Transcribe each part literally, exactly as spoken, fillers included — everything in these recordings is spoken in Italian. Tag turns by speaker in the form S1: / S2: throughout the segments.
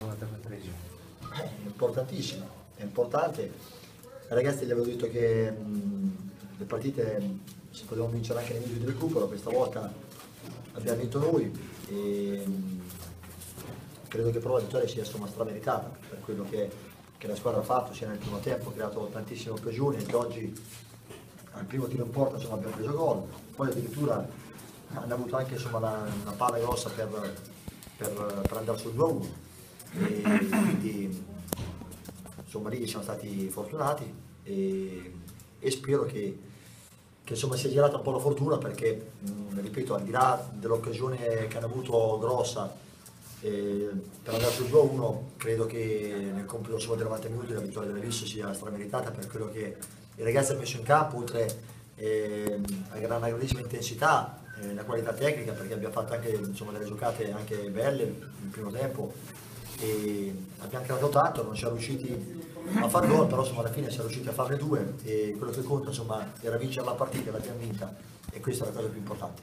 S1: la terza televisione?
S2: È importantissimo, è importante. I ragazzi gli avevo detto che mh, le partite si potevano vincere anche nei minuti di recupero, questa volta abbiamo vinto noi e mh, credo che però la vittoria sia insomma strameritata per quello che, che la squadra ha fatto sia nel primo tempo, ha creato tantissime occasioni e che oggi al primo tiro in porta insomma, abbiamo preso gol, poi addirittura hanno avuto anche insomma, una, una palla grossa per, per, per andare sul due a uno e quindi insomma lì siamo stati fortunati e, e spero che, che insomma sia girata un po' la fortuna perché mh, ripeto al di là dell'occasione che hanno avuto grossa eh, per andare sul due a uno credo che nel compito insomma, dei novanta minuti la vittoria della Vis sia strameritata per quello che i ragazzi hanno messo in campo oltre eh, a una grandissima intensità eh, la qualità tecnica perché abbiamo fatto anche insomma, delle giocate anche belle nel primo tempo e abbiamo creato tanto, non siamo riusciti a far gol, però insomma, alla fine siamo riusciti a farne due e quello che conta insomma, era vincere la partita, l'abbiamo vinta e questa è la cosa più importante.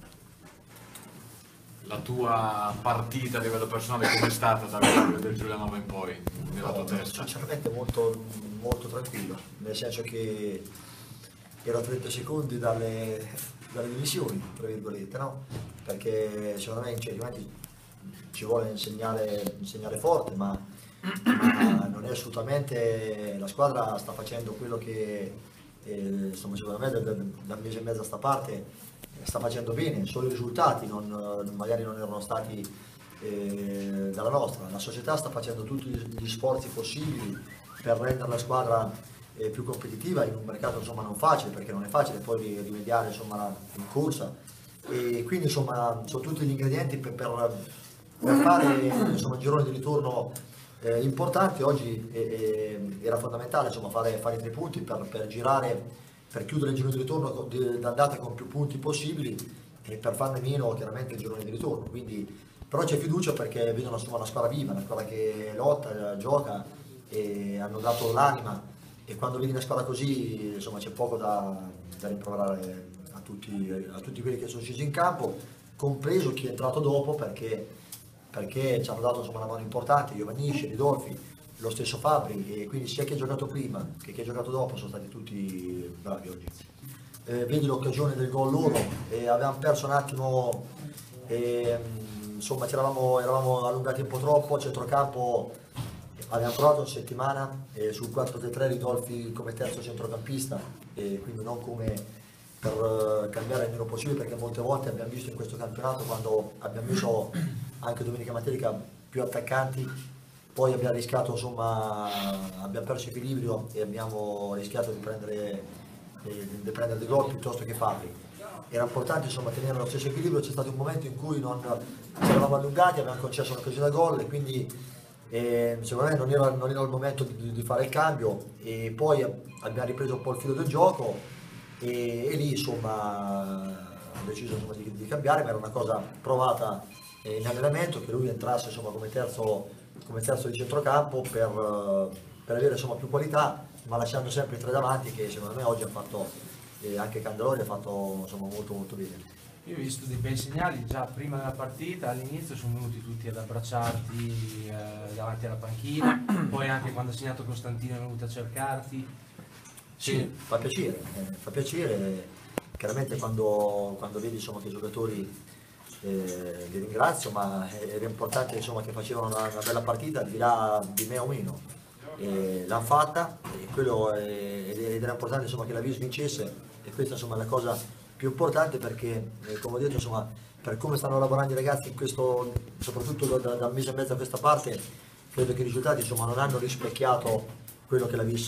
S3: La tua partita a livello personale com'è stata dal del Giulianova in poi, nella tua testa?
S2: Sinceramente molto, molto tranquillo, nel senso che ero a trenta secondi dalle, dalle dimissioni, tra virgolette, no? Perché secondo me in certi momenti ci vuole insegnare, insegnare forte, ma, ma non è assolutamente, la squadra sta facendo quello che eh, insomma, secondo me da, da, da un mese e mezzo a sta parte sta facendo bene, solo i risultati non, magari non erano stati eh, dalla nostra, la società sta facendo tutti gli sforzi possibili per rendere la squadra eh, più competitiva in un mercato insomma non facile, perché non è facile poi rimediare insomma in corsa e quindi insomma sono tutti gli ingredienti per, per, per fare insomma, un girone di ritorno eh, importante. Oggi eh, eh, era fondamentale insomma, fare, fare i tre punti per, per girare, per chiudere il girone di ritorno d'andata con più punti possibili e per farne meno chiaramente il girone di ritorno. Quindi, però c'è fiducia perché vedono insomma, una squadra viva, una squadra che lotta, gioca e hanno dato l'anima e quando vedi una squadra così insomma, c'è poco da, da rimproverare a tutti, a tutti quelli che sono scesi in campo, compreso chi è entrato dopo perché, perché ci hanno dato insomma, una mano importante, Giovannisci, Ridolfi, lo stesso Fabri e quindi sia chi ha giocato prima che chi ha giocato dopo sono stati tutti bravi oggi. Eh, vedi l'occasione del gol loro e avevamo perso un attimo, e, insomma ci eravamo, eravamo allungati un po' troppo, a centrocampo abbiamo provato una settimana e sul quattro tre tre Ridolfi come terzo centrocampista e quindi non come per cambiare il meno possibile perché molte volte abbiamo visto in questo campionato quando abbiamo messo anche domenica matematica più attaccanti poi abbiamo rischiato, insomma, abbiamo perso equilibrio e abbiamo rischiato di prendere, eh, di prendere dei gol piuttosto che farli. Era importante insomma, tenere lo stesso equilibrio, c'è stato un momento in cui non ci eravamo allungati, abbiamo concesso un'occasione da gol e quindi eh, secondo me non era, non era il momento di, di fare il cambio e poi abbiamo ripreso un po' il filo del gioco e, e lì insomma ho deciso insomma, di, di cambiare, ma era una cosa provata eh, in allenamento, che lui entrasse insomma, come terzo come terzo di centrocampo per, per avere insomma, più qualità ma lasciando sempre i tre davanti che secondo me oggi ha fatto eh, anche Candelori ha fatto insomma, molto molto bene.
S1: Io ho visto dei bei segnali già prima della partita, all'inizio sono venuti tutti ad abbracciarti eh, davanti alla panchina, poi anche quando ha segnato Costantino è venuto a cercarti.
S2: Sì, sì. Fa piacere, eh, fa piacere, chiaramente quando, quando vedi insomma, che i giocatori Eh, li ringrazio, ma era importante insomma, che facevano una, una bella partita al di là di me o meno. Eh, l'hanno fatta e quello è, ed era importante insomma, che la Vis vincesse e questa insomma, è la cosa più importante perché eh, come ho detto insomma, per come stanno lavorando i ragazzi in questo, soprattutto da, da un mese e mezzo a questa parte credo che i risultati insomma, non hanno rispecchiato quello che la Vis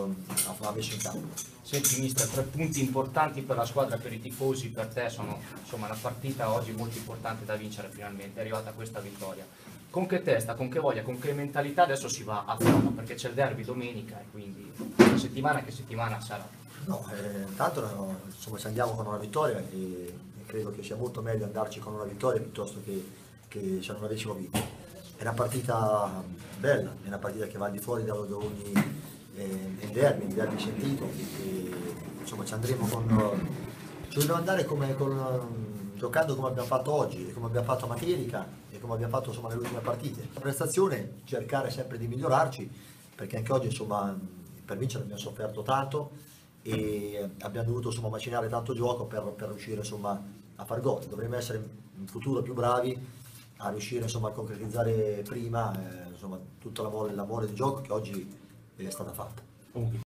S2: ha messo in campo.
S4: Senti mister, tre punti importanti per la squadra, per i tifosi, per te sono insomma una partita oggi molto importante da vincere finalmente, è arrivata questa vittoria. Con che testa, con che voglia, con che mentalità adesso si va a Roma? Perché c'è il derby domenica e quindi la settimana che settimana sarà?
S2: No, eh, intanto no, insomma ci andiamo con una vittoria e, e credo che sia molto meglio andarci con una vittoria piuttosto che, che se non avessimo vinto. È una partita bella, è una partita che va al di fuori da, da ogni eh, derby, il derby sentito, e, insomma ci andremo con... ci dobbiamo andare come con, giocando come abbiamo fatto oggi e come abbiamo fatto a Materica e come abbiamo fatto insomma, nelle ultime partite. La prestazione, cercare sempre di migliorarci, perché anche oggi insomma, per vincere abbiamo sofferto tanto e abbiamo dovuto insomma, macinare tanto gioco per, per riuscire insomma, a far gol. Dovremmo essere in futuro più bravi a riuscire insomma, a concretizzare prima eh, insomma, tutta la mole, la mole di gioco che oggi è stata fatta.